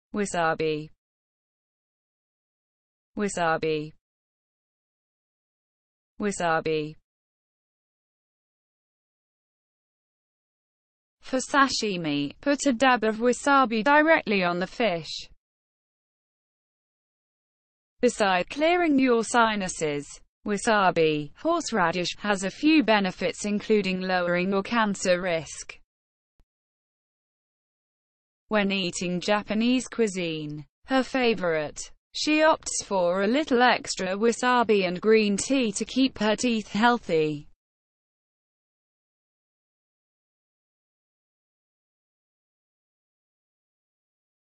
wasabi, wasabi, wasabi. For sashimi, put a dab of wasabi directly on the fish. Beside clearing your sinuses, wasabi, horseradish, has a few benefits including lowering your cancer risk. When eating Japanese cuisine, her favorite, she opts for a little extra wasabi and green tea to keep her teeth healthy.